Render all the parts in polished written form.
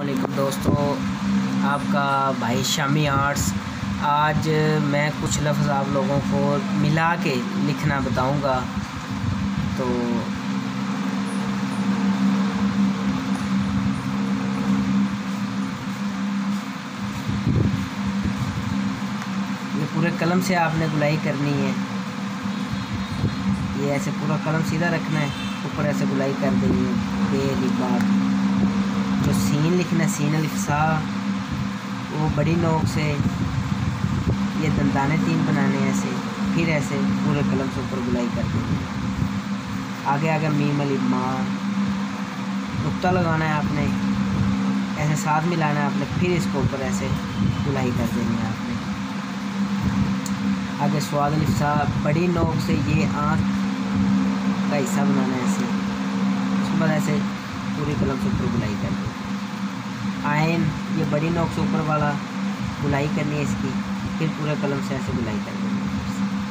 वालेकुम दोस्तों, आपका भाई शामी आर्ट्स। आज मैं कुछ लफ्ज़ आप लोगों को मिला के लिखना बताऊंगा। तो ये पूरे कलम से आपने गुलाई करनी है। ये ऐसे पूरा कलम सीधा रखना है, ऊपर ऐसे गुलाई कर देनी है। बेलिबात जो सीन लिखना है, सीन अलिफ्सा, वो बड़ी नोक से ये दंदाने 3 बनाने हैं ऐसे, फिर ऐसे पूरे कलम से ऊपर गुलाई कर देनी है। आगे आगे मीम अलिफ माँ नुक्ता लगाना है आपने, ऐसे साथ मिलाना है आपने, फिर इसको ऊपर ऐसे गुलाई कर देनी है आपने। आगे स्वाद अलिफ्सा बड़ी नोक से ये आँख का हिस्सा बनाना है ऐसे, उसके बाद ऐसे पूरी कलम से ऊपर गुलाई कर देनी है। आयन ये बड़ी नोक से ऊपर वाला गुलाई करनी है इसकी, फिर पूरे कलम से ऐसे गुलाई कर देनी है।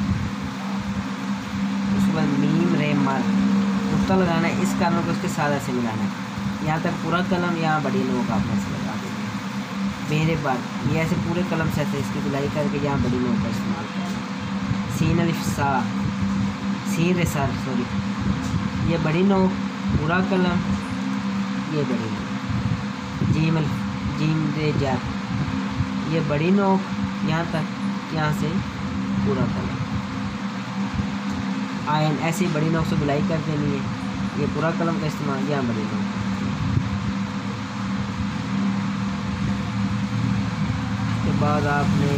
उसके बाद मीम रे मर नुक्ता लगाना है, इस कानों को इसके साथ ऐसे मिलाना है। यहाँ तक पूरा कलम, यहाँ बड़ी नोक आपने ऐसे लगा देनी है। मेरे बाद ये ऐसे पूरे कलम से ऐसे इसकी गुलाई करके यहाँ बड़ी नोक का इस्तेमाल करना है। सीन अलिफ सा सीन रे सर सॉरी, ये बड़ी नोक पूरा कलम, ये बड़ी नोक जीम जीम रे जार, ये बड़ी नोक यहाँ तक, यहाँ से पूरा कलम। आयन ऐसे ही बड़ी नोक से गुलाई कर देनी है, ये पूरा कलम का इस्तेमाल, यहाँ बड़ी नोक। उसके बाद आपने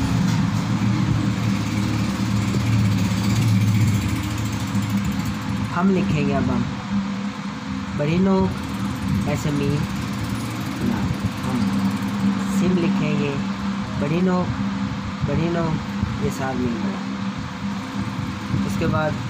हम लिखेंगे, अब हम बड़ी नोक ऐसे मीम ना, हम सिम लिखेंगे बड़ी नोक ये साथ मीम बड़ा। उसके बाद